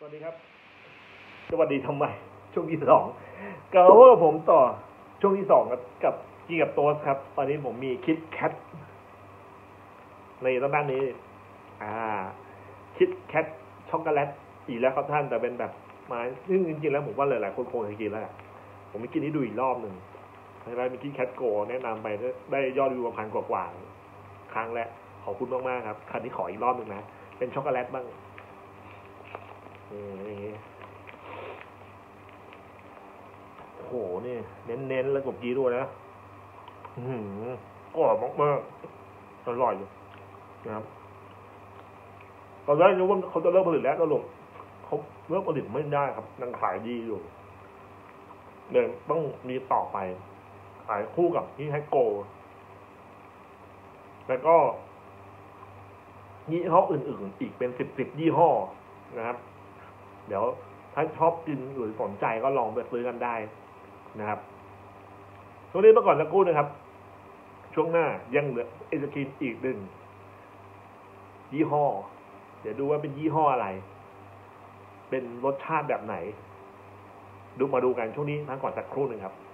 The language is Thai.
สวัสดีครับสวัสดีทำไมช่วงที่สองก็ว่าผมต่อช่วงที่สองกับกีกับโต๊สครับ ตอนนี้ผมมีคิดแคทในด้านนี้คิดแคทช็อกโกแลตอีกแล้วครับท่านแต่เป็นแบบมาซึ่งจริงๆแล้วผมว่าหลายๆคนคงเคยกินแล้วผมไปกินนี้ดูอีกรอบหนึ่งใช่ไหมมีคิดแคทโกแนะนำไปได้ยอดวิว1,000 กว่าครั้งแล้วขอบคุณมากๆครับครั้งนี้ขออีกรอบหนึ่งนะเป็นช็อกโกแลตบ้างอย่างนี้โหนี่เน้นๆแล้วกบกี้ด้วยนะกรอบมากๆอร่อยอยู่นะครับตอนแรกนึกว่าเขาจะเลิกผลิตแล้วก็ลงเขาเลิกผลิตไม่ได้ครับยังขายดีอยู่เดี๋ยวต้องมีต่อไปขายคู่กับที่ไฮโกแล้วก็ยี่ห้ออื่นๆอีกเป็น10ยี่ห้อนะครับเดี๋ยวถ้าชอบกินหรือสนใจก็ลองไปซื้อกันได้นะครับช่วงนี้มาก่อนสักครู่นะครับช่วงหน้ายังเหลือไอศกรีมอีกหนึ่งยี่ห้อเดี๋ยวดูว่าเป็นยี่ห้ออะไรเป็นรสชาติแบบไหนมาดูกันช่วงนี้พักก่อนสักครู่หนึ่งครับ